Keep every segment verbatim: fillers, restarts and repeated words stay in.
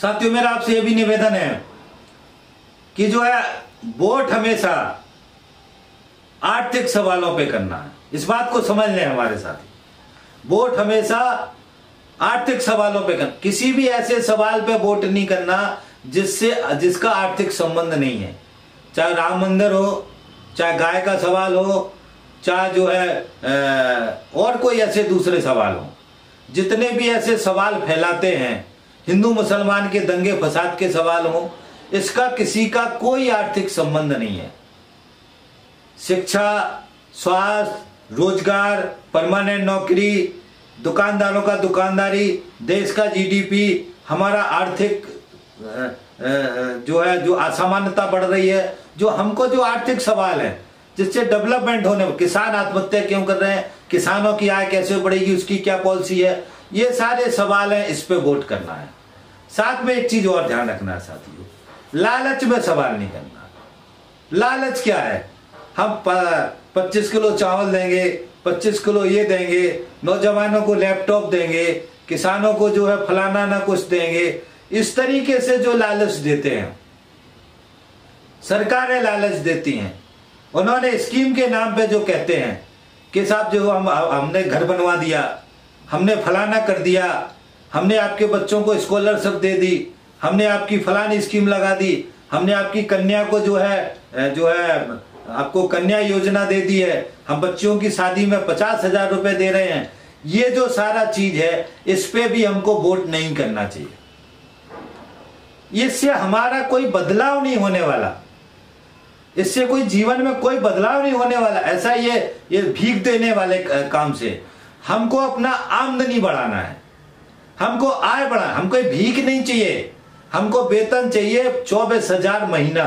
साथियों, मेरा आपसे यह भी निवेदन है कि जो है वोट हमेशा आर्थिक सवालों पे करना है। इस बात को समझ लें हमारे साथी। वोट हमेशा आर्थिक सवालों पे करना, किसी भी ऐसे सवाल पे वोट नहीं करना जिससे जिसका आर्थिक संबंध नहीं है। चाहे राम मंदिर हो, चाहे गाय का सवाल हो, चाहे जो है और कोई ऐसे दूसरे सवाल हो। जितने भी ऐसे सवाल फैलाते हैं, हिंदू मुसलमान के दंगे फसाद के सवाल हो, इसका किसी का कोई आर्थिक संबंध नहीं है। शिक्षा, स्वास्थ्य, रोजगार, परमानेंट नौकरी, दुकानदारों का दुकानदारी, देश का जीडीपी, हमारा आर्थिक जो है जो असमानता बढ़ रही है, जो हमको जो आर्थिक सवाल है जिससे डेवलपमेंट होने, किसान आत्महत्या क्यों कर रहे हैं, किसानों की आय कैसे बढ़ेगी, उसकी क्या पॉलिसी है, ये सारे सवाल हैं। इस पे वोट करना है। साथ में एक चीज और ध्यान रखना है साथियों, लालच में सवाल नहीं करना। लालच क्या है? हम पच्चीस किलो चावल देंगे, पच्चीस किलो ये देंगे, नौजवानों को लैपटॉप देंगे, किसानों को जो है फलाना ना कुछ देंगे, इस तरीके से जो लालच देते हैं, सरकारें लालच देती हैं। उन्होंने स्कीम के नाम पे जो कहते हैं कि साहब जो हम हमने घर बनवा दिया, हमने फलाना कर दिया, हमने आपके बच्चों को स्कॉलरशिप दे दी, हमने आपकी फलानी स्कीम लगा दी, हमने आपकी कन्या को जो है जो है आपको कन्या योजना दे दी है, हम बच्चियों की शादी में पचास हजार रुपए दे रहे हैं। ये जो सारा चीज है, इस पे भी हमको वोट नहीं करना चाहिए। इससे हमारा कोई बदलाव नहीं होने वाला, इससे कोई जीवन में कोई बदलाव नहीं होने वाला। ऐसा ये ये भीख देने वाले काम से हमको अपना आमदनी बढ़ाना है, हमको आय बढ़ा, हमको भीख नहीं चाहिए, हमको वेतन चाहिए चौबीस हजार महीना।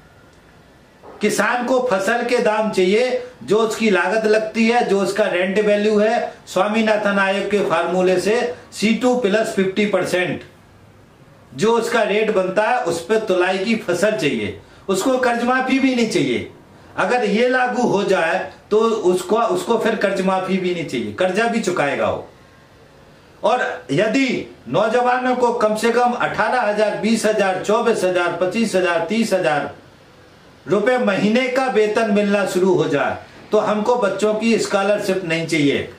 किसान को फसल के दाम चाहिए, जो उसकी लागत लगती है, जो उसका रेंट वैल्यू है, स्वामीनाथन आयोग के फार्मूले से C two plus fifty percent जो उसका रेट बनता है, उस पर तुलाई की फसल चाहिए। उसको कर्ज माफी भी नहीं चाहिए। अगर ये लागू हो जाए तो उसको उसको फिर कर्ज माफी भी नहीं चाहिए, कर्जा भी चुकाएगा वो। और यदि नौजवानों को कम से कम अठारह हजार, बीस हजार, चौबीस हजार, पच्चीस हजार, तीस हजार रुपए महीने का वेतन मिलना शुरू हो जाए, तो हमको बच्चों की स्कॉलरशिप नहीं चाहिए,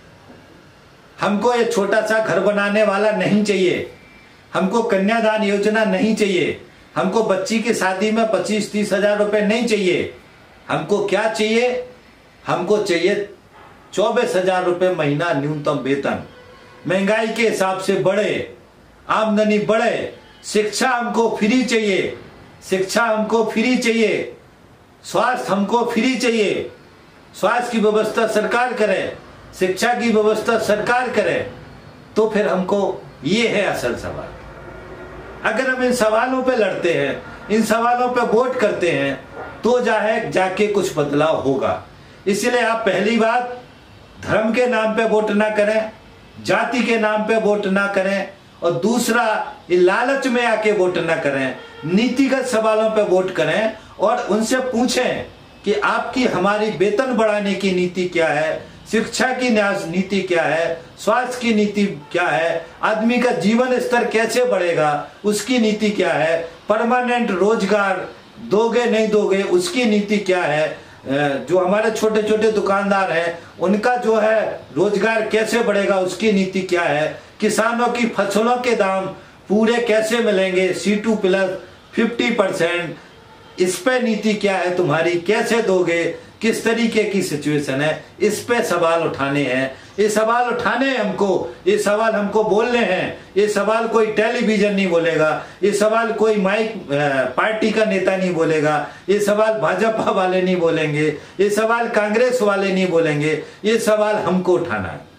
हमको ये छोटा सा घर बनाने वाला नहीं चाहिए, हमको कन्यादान योजना नहीं चाहिए, हमको बच्ची की शादी में पच्चीस तीस हजार रुपए नहीं चाहिए। हमको क्या चाहिए? हमको चाहिए चौबीस हजार रुपए महीना न्यूनतम वेतन। महंगाई के हिसाब से बढ़े, आमदनी बढ़े, शिक्षा हमको फ्री चाहिए, शिक्षा हमको फ्री चाहिए, स्वास्थ्य हमको फ्री चाहिए, स्वास्थ्य की व्यवस्था सरकार करे, शिक्षा की व्यवस्था सरकार करे। तो फिर हमको ये है असल सवाल। अगर हम इन सवालों पे लड़ते हैं, इन सवालों पे वोट करते हैं, तो जाहे जाके कुछ बदलाव होगा। इसलिए आप पहली बात धर्म के नाम पे वोट ना करें, जाति के नाम पे वोट ना करें, और दूसरा ये लालच में आके वोट ना करें, नीतिगत सवालों पे वोट करें और उनसे पूछें कि आपकी हमारी वेतन बढ़ाने की नीति क्या है, शिक्षा की नीति क्या है, स्वास्थ्य की नीति क्या है, आदमी का जीवन स्तर कैसे बढ़ेगा उसकी नीति क्या है, परमानेंट रोजगार दोगे नहीं दोगे उसकी नीति क्या है, जो हमारे छोटे छोटे दुकानदार हैं उनका जो है रोजगार कैसे बढ़ेगा उसकी नीति क्या है, किसानों की फसलों के दाम पूरे कैसे मिलेंगे C two plus fifty percent, इस पे नीति क्या है तुम्हारी, कैसे दोगे, किस तरीके की सिचुएशन है, इस पे सवाल उठाने हैं। ये सवाल उठाने हैं हमको, ये सवाल हमको बोलने हैं। ये सवाल कोई टेलीविजन नहीं बोलेगा, ये सवाल कोई माइक पार्टी का नेता नहीं बोलेगा, ये सवाल भाजपा वाले नहीं बोलेंगे, ये सवाल कांग्रेस वाले नहीं बोलेंगे, ये सवाल हमको उठाना है।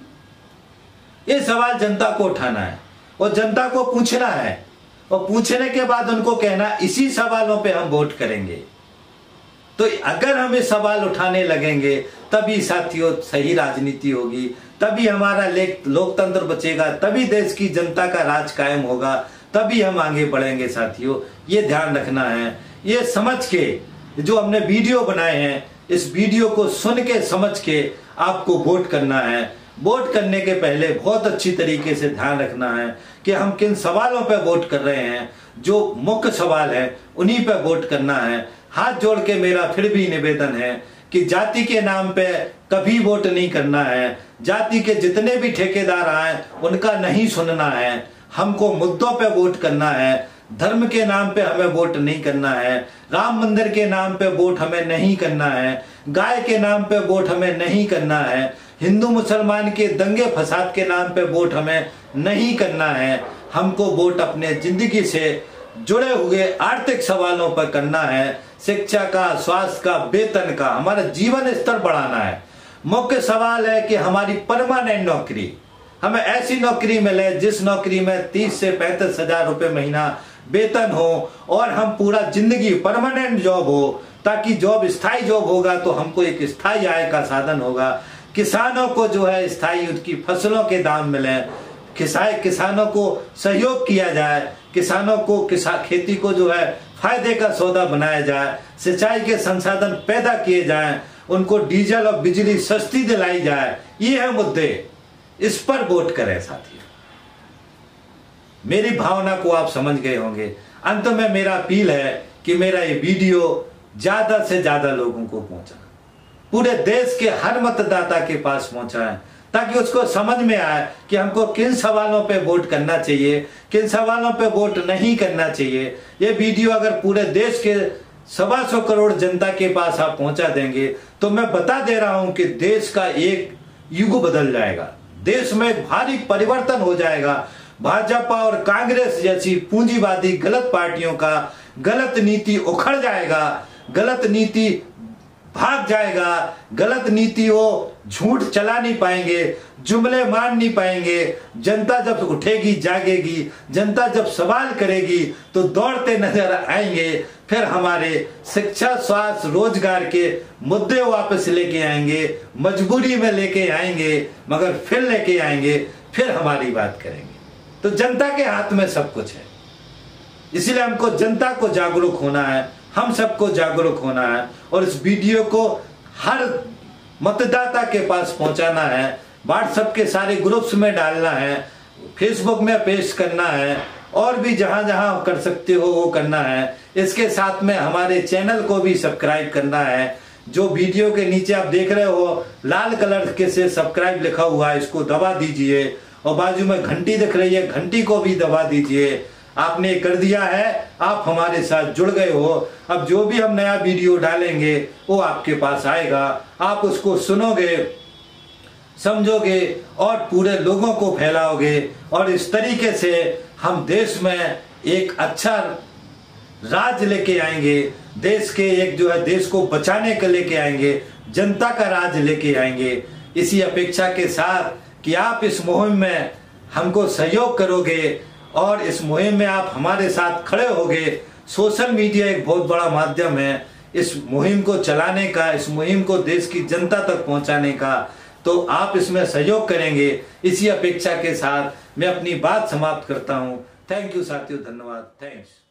ये सवाल जनता को उठाना है और जनता को पूछना है, और पूछने के बाद उनको कहना इसी सवालों पे हम वोट करेंगे। तो अगर हम ये सवाल उठाने लगेंगे तभी साथियों सही राजनीति होगी, तभी हमारा लोकतंत्र बचेगा, तभी देश की जनता का राज कायम होगा, तभी हम आगे बढ़ेंगे साथियों। ये ध्यान रखना है। ये समझ के जो हमने वीडियो बनाए हैं, इस वीडियो को सुन के समझ के आपको वोट करना है। वोट करने के पहले बहुत अच्छी तरीके से ध्यान रखना है कि हम किन सवालों पर वोट कर रहे हैं। जो मुख्य सवाल है उन्हीं पर वोट करना है। हाथ जोड़ के मेरा फिर भी निवेदन है कि जाति के नाम पे कभी वोट नहीं करना है। जाति के जितने भी ठेकेदार आए उनका नहीं सुनना है। हमको मुद्दों पे वोट करना है। धर्म के नाम पे हमें वोट नहीं करना है। राम मंदिर के नाम पे वोट हमें नहीं करना है। गाय के नाम पे वोट हमें नहीं करना है। हिंदू मुसलमान के दंगे फसाद के नाम पे वोट हमें नहीं करना है। हमको वोट अपने जिंदगी से जुड़े हुए आर्थिक सवालों पर करना है। शिक्षा का, स्वास्थ्य का, वेतन का, हमारा जीवन स्तर बढ़ाना है। मुख्य सवाल है कि हमारी परमानेंट नौकरी, हमें ऐसी नौकरी मिले जिस नौकरी में तीस से पैंतीस हजार रुपए महीना वेतन हो और हम पूरा जिंदगी परमानेंट जॉब हो, ताकि जॉब स्थायी जॉब होगा तो हमको एक स्थायी आय का साधन होगा। किसानों को जो है स्थायी उनकी फसलों के दाम मिले, किसान किसानों को सहयोग किया जाए, किसानों को किसा खेती को जो है फायदे का सौदा बनाया जाए, सिंचाई के संसाधन पैदा किए जाएं, उनको डीजल और बिजली सस्ती दिलाई जाए। ये है मुद्दे, इस पर वोट करें साथियों। मेरी भावना को आप समझ गए होंगे। अंत में मेरा अपील है कि मेरा ये वीडियो ज्यादा से ज्यादा लोगों को पहुंचा, पूरे देश के हर मतदाता के पास पहुंचाएं, ताकि उसको समझ में आए कि हमको किन सवालों पे वोट करना चाहिए, किन सवालों पे वोट नहीं करना चाहिए। ये वीडियो अगर पूरे देश के सवा सौ करोड़ जनता के पास आप पहुंचा देंगे तो मैं बता दे रहा हूं कि देश का एक युग बदल जाएगा। देश में भारी परिवर्तन हो जाएगा। भाजपा और कांग्रेस जैसी पूंजीवादी गलत पार्टियों का गलत नीति उखड़ जाएगा, गलत नीति भाग जाएगा। गलत नीति वो झूठ चला नहीं पाएंगे, जुमले मान नहीं पाएंगे। जनता जब उठेगी, जागेगी, जनता जब सवाल करेगी तो दौड़ते नजर आएंगे। फिर हमारे शिक्षा, स्वास्थ्य, रोजगार के मुद्दे वापस लेके आएंगे, मजबूरी में लेके आएंगे, मगर फिर लेके आएंगे, फिर हमारी बात करेंगे। तो जनता के हाथ में सब कुछ है, इसलिए हमको जनता को जागरूक होना है, हम सबको जागरूक होना है और इस वीडियो को हर मतदाता के पास पहुंचाना है। व्हाट्सएप के सारे ग्रुप्स में डालना है, फेसबुक में पेश करना है और भी जहां जहां कर सकते हो वो करना है। इसके साथ में हमारे चैनल को भी सब्सक्राइब करना है। जो वीडियो के नीचे आप देख रहे हो लाल कलर के से सब्सक्राइब लिखा हुआ है, इसको दबा दीजिए और बाजू में घंटी दिख रही है, घंटी को भी दबा दीजिए। आपने कर दिया है, आप हमारे साथ जुड़ गए हो। अब जो भी हम नया वीडियो डालेंगे वो आपके पास आएगा, आप उसको सुनोगे, समझोगे और पूरे लोगों को फैलाओगे और इस तरीके से हम देश में एक अच्छा राज लेके आएंगे। देश के एक जो है देश को बचाने के लेके आएंगे, जनता का राज लेके आएंगे। इसी अपेक्षा के साथ कि आप इस मुहिम में हमको सहयोग करोगे और इस मुहिम में आप हमारे साथ खड़े होगे। सोशल मीडिया एक बहुत बड़ा माध्यम है इस मुहिम को चलाने का, इस मुहिम को देश की जनता तक पहुंचाने का, तो आप इसमें सहयोग करेंगे। इसी अपेक्षा के साथ मैं अपनी बात समाप्त करता हूं। थैंक यू साथियों, धन्यवाद, थैंक्स।